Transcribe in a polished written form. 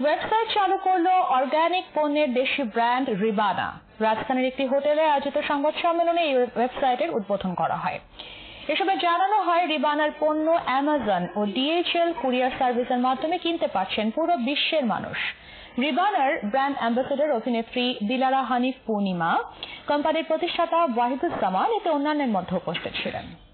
Website চালু করলো organic পণ্যের দেশি ব্র্যান্ড রিবানা। রাজধানীর একটি হোটেলে আয়োজিত সংবাদ সম্মেলনে এই ওয়েবসাইটের উদ্বোধন করা হয়। এসবে জানানো হয় রিবানার পণ্য অ্যামাজন ও DHL কুরিয়ার সার্ভিসের মাধ্যমে কিনতে পারছেন পুরো বিশ্বের মানুষ। রিবানার ব্র্যান্ড অ্যাম্বাসেডর অভিনেত্রী দিলারা হানিফ পূর্ণিমা, কোম্পানির প্রতিষ্ঠাতা ওয়াহিদুজ্জামান এতে অন্যান্যের মধ্যে উপস্থিত ছিলেন।